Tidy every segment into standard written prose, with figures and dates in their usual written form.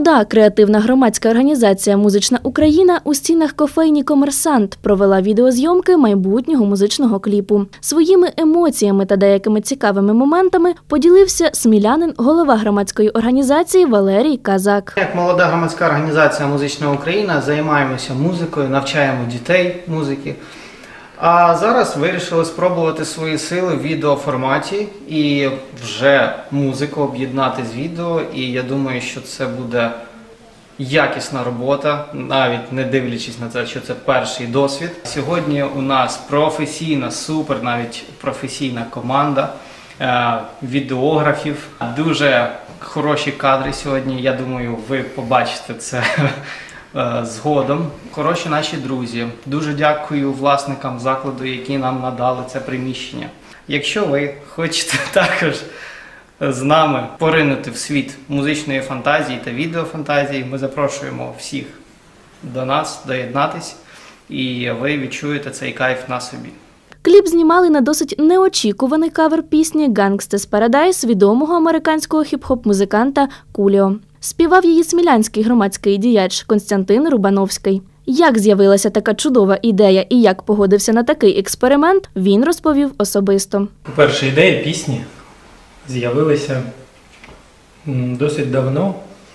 Молода креативна громадська організація «Музична Україна» у стінах кофейні «Комерсант» провела відеозйомки майбутнього музичного кліпу. Своїми емоціями та деякими цікавими моментами поділився смілянин, голова громадської організації Валерій Казак. Як молода громадська організація «Музична Україна» займаємося музикою, навчаємо дітей музики. А зараз вирішили спробувати свої сили в відеоформаті і вже музику об'єднати з відео. І я думаю, що це буде якісна робота, навіть не дивлячись на те, що це перший досвід. Сьогодні у нас професійна, супер навіть професійна команда відеографів. Дуже хороші кадри сьогодні, я думаю, ви побачите це згодом. Хороші наші друзі. Дуже дякую власникам закладу, які нам надали це приміщення. Якщо ви хочете також з нами поринути в світ музичної фантазії та відеофантазії, ми запрошуємо всіх до нас доєднатись, і ви відчуєте цей кайф на собі. Кліп знімали на досить неочікуваний кавер пісні «Gangsta's Paradise» відомого американського хіп-хоп-музиканта Куліо. Співав її смілянський громадський діяч Костянтин Рубановський. Як з'явилася така чудова ідея і як погодився на такий експеримент, він розповів особисто. По-перше, ідея пісні з'явилася досить давно.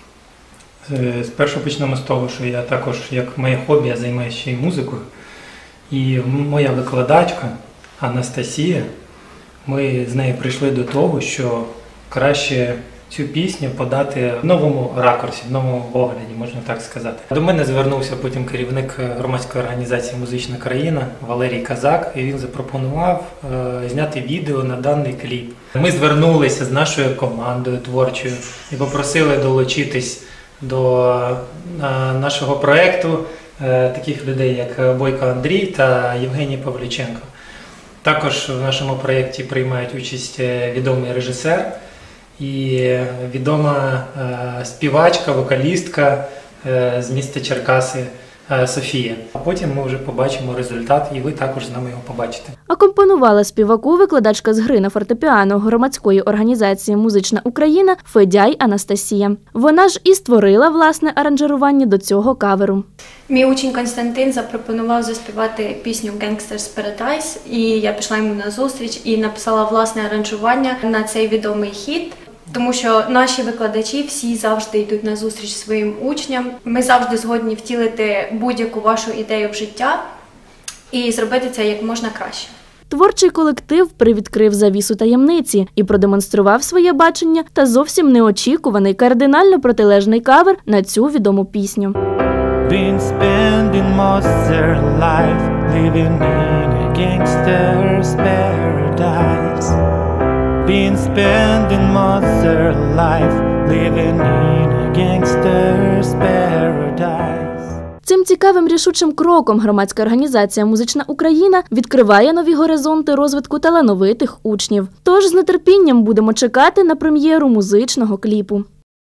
Спершу почнемо з того, що я також, як моє хобі, я займаюся ще й музикою. І моя викладачка Анастасія, ми з нею прийшли до того, що краще цю пісню подати в новому ракурсі, в новому огляді, можна так сказати. До мене звернувся потім керівник громадської організації «Музична країна» Валерій Казак, і він запропонував зняти відео на даний кліп. Ми звернулися з нашою командою творчою і попросили долучитись до нашого проєкту таких людей, як Бойко Андрій та Євгеній Павліченко. Також в нашому проєкті приймають участь відомий режисер і відома співачка, вокалістка з міста Черкаси Софія. А потім ми вже побачимо результат, і ви також з нами його побачите. Акомпонувала співаку викладачка з гри на фортепіано громадської організації «Музична Україна» Федяй Анастасія. Вона ж і створила власне аранжирування до цього каверу. Мій учень Костянтин запропонував заспівати пісню «Gangsta's Paradise», і я пішла йому на зустріч і написала власне аранжування на цей відомий хіт. Тому що наші викладачі всі завжди йдуть на зустріч своїм учням. Ми завжди згодні втілити будь-яку вашу ідею в життя і зробити це як можна краще. Творчий колектив привідкрив завісу таємниці і продемонстрував своє бачення та зовсім неочікуваний, кардинально протилежний кавер на цю відому пісню. Been spending most their life living in a gangster's paradise. Been spending most their life living in a gangster's paradise. Цим цікавим рішучим кроком громадська організація «Музична Україна» відкриває нові горизонти розвитку талановитих учнів. Тож з нетерпінням будемо чекати на прем'єру музичного кліпу.